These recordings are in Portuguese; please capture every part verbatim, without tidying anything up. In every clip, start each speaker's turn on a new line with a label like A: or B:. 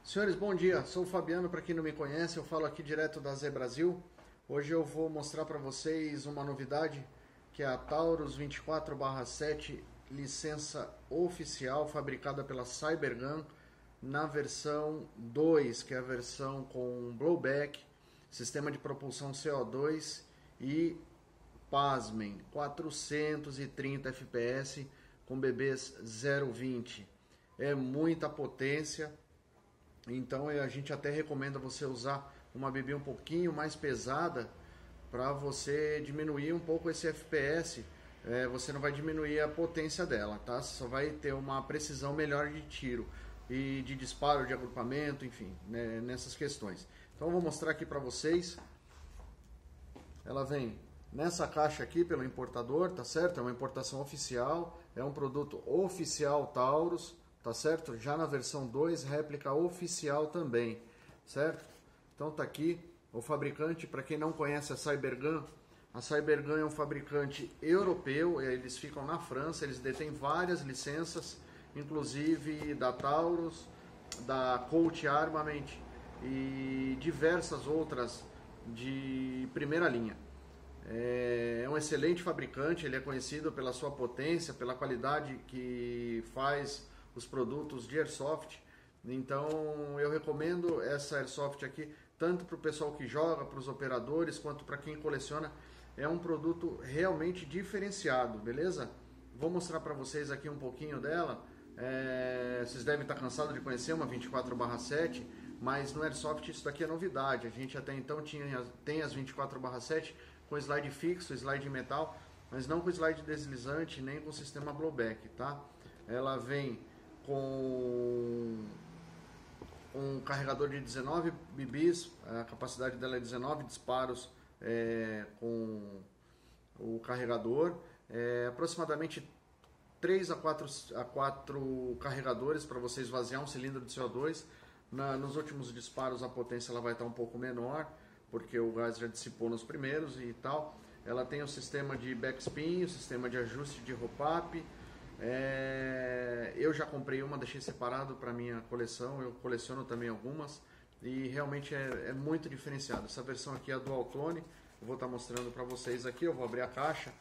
A: Senhores, bom dia. Sou o Fabiano, para quem não me conhece, eu falo aqui direto da Zé Brasil. Hoje eu vou mostrar para vocês uma novidade, que é a Taurus vinte e quatro barra sete, licença oficial, fabricada pela Cybergun, na versão dois, que é a versão com blowback, sistema de propulsão C O dois e, pasmem, quatrocentos e trinta F P S com bebês zero vírgula vinte. É muita potência. Então a gente até recomenda você usar uma B B um pouquinho mais pesada para você diminuir um pouco esse F P S. É, você não vai diminuir a potência dela, tá? Você só vai ter uma precisão melhor de tiro e de disparo, de agrupamento, enfim, né, nessas questões. Então eu vou mostrar aqui para vocês. Ela vem nessa caixa aqui pelo importador, tá certo? É uma importação oficial, é um produto oficial Taurus. Tá certo? Já na versão dois, réplica oficial também, certo? Então tá aqui o fabricante. Para quem não conhece a Cybergun, a Cybergun é um fabricante europeu, eles ficam na França, eles detêm várias licenças, inclusive da Taurus, da Colt Armament e diversas outras de primeira linha. É um excelente fabricante, ele é conhecido pela sua potência, pela qualidade que faz os produtos de Airsoft. Então eu recomendo essa Airsoft aqui, tanto para o pessoal que joga, para os operadores, quanto para quem coleciona. É um produto realmente diferenciado, beleza? Vou mostrar para vocês aqui um pouquinho dela. É, vocês devem estar cansados de conhecer uma vinte e quatro barra sete, mas no Airsoft isso daqui é novidade. A gente até então tinha, tem as vinte e quatro barra sete com slide fixo, slide metal, mas não com slide deslizante, nem com sistema blowback, tá? Ela vem com um carregador de dezenove B Bs, a capacidade dela é dezenove disparos é, com o carregador, é, aproximadamente três a quatro carregadores para você esvaziar um cilindro de C O dois. Na, nos últimos disparos a potência ela vai estar um pouco menor, porque o gás já dissipou nos primeiros e tal. Ela tem o sistema de backspin, o sistema de ajuste de roll-up. É, eu já comprei uma, deixei separado para minha coleção, eu coleciono também algumas e realmente é, é muito diferenciado. Essa versão aqui é a Dual Tone, eu vou estar mostrando para vocês aqui. Eu vou abrir a caixa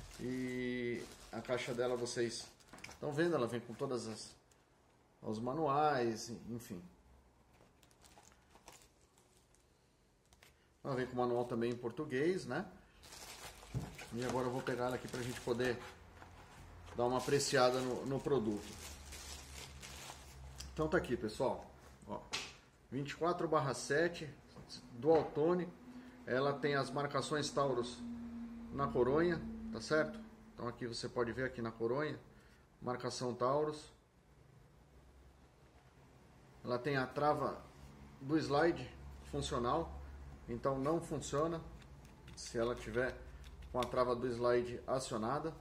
A: e a caixa dela vocês estão vendo, ela vem com todas as os manuais, enfim. Ela vem com o manual também em português, né? E agora eu vou pegar ela aqui para a gente poder dar uma apreciada no, no produto. Então tá aqui, pessoal, ó, vinte e quatro barra sete Dual Tone. Ela tem as marcações Taurus na coronha, tá certo? Então aqui você pode ver aqui na coronha, marcação Taurus. Ela tem a trava do slide funcional, então não funciona se ela tiver com a trava do slide acionada.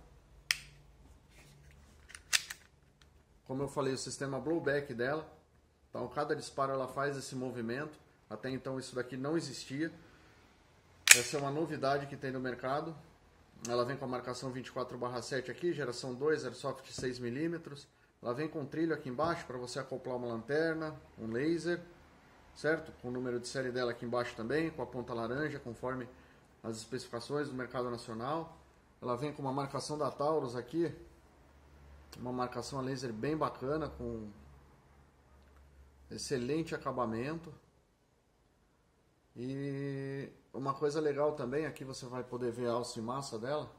A: Como eu falei, o sistema blowback dela, então cada disparo ela faz esse movimento. Até então isso daqui não existia. Essa é uma novidade que tem no mercado. Ela vem com a marcação vinte e quatro barra sete aqui, geração dois, Airsoft seis milímetros. Ela vem com trilho aqui embaixo para você acoplar uma lanterna, um laser, certo? Com o número de série dela aqui embaixo também, com a ponta laranja, conforme as especificações do mercado nacional. Ela vem com uma marcação da Taurus aqui, uma marcação a laser bem bacana, com excelente acabamento. E uma coisa legal também, aqui você vai poder ver a alça e massa dela,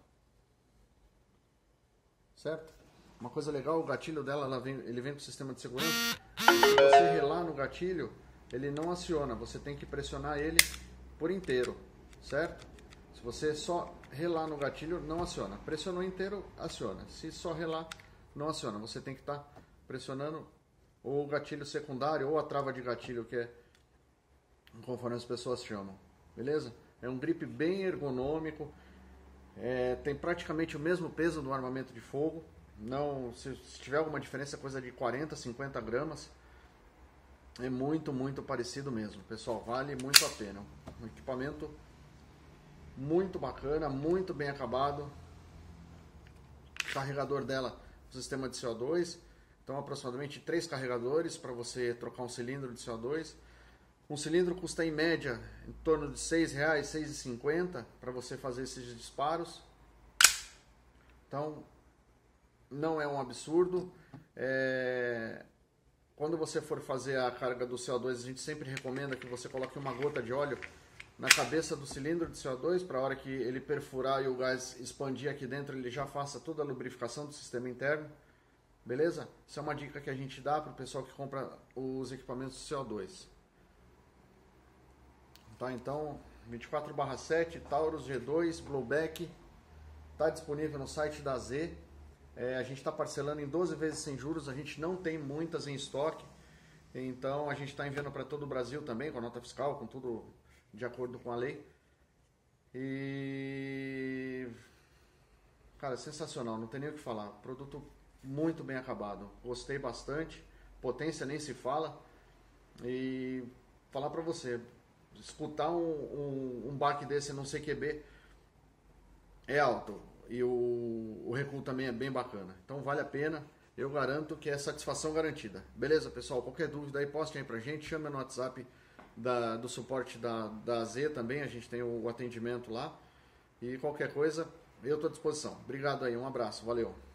A: certo? Uma coisa legal, o gatilho dela, ela vem, ele vem com sistema de segurança. Se você relar no gatilho, ele não aciona, você tem que pressionar ele por inteiro, certo? Se você só relar no gatilho, não aciona. Pressionou inteiro, aciona. Se só relar, não aciona. Você tem que estar tá pressionando o gatilho secundário ou a trava de gatilho, que é conforme as pessoas chamam, beleza? É um grip bem ergonômico, é, tem praticamente o mesmo peso do armamento de fogo. Não, se, se tiver alguma diferença, é coisa de quarenta, cinquenta gramas. É muito, muito parecido mesmo, pessoal. Vale muito a pena. Um equipamento muito bacana, muito bem acabado. O carregador dela, o sistema de C O dois. Então aproximadamente três carregadores para você trocar um cilindro de C O dois. Um cilindro custa em média em torno de seis reais, seis reais e cinquenta centavos para você fazer esses disparos. Então não é um absurdo. É... Quando você for fazer a carga do C O dois, a gente sempre recomenda que você coloque uma gota de óleo na cabeça do cilindro de C O dois, para a hora que ele perfurar e o gás expandir aqui dentro, ele já faça toda a lubrificação do sistema interno. Beleza? Isso é uma dica que a gente dá para o pessoal que compra os equipamentos do C O dois. Tá, então, vinte e quatro barra sete, Taurus G dois, Blowback, está disponível no site da Z. É, a gente está parcelando em doze vezes sem juros, a gente não tem muitas em estoque, então a gente está enviando para todo o Brasil também, com a nota fiscal, com tudo de acordo com a lei. E... cara, sensacional, não tem nem o que falar, produto muito bem acabado, gostei bastante, potência nem se fala. E falar para você, escutar um, um, um baque desse no C Q B é alto. E o, o recuo também é bem bacana. Então vale a pena. Eu garanto que é satisfação garantida. Beleza, pessoal? Qualquer dúvida aí, poste aí pra gente. Chama no WhatsApp da, do suporte da, da Z também. A gente tem o atendimento lá. E qualquer coisa, eu estou à disposição. Obrigado aí. Um abraço. Valeu.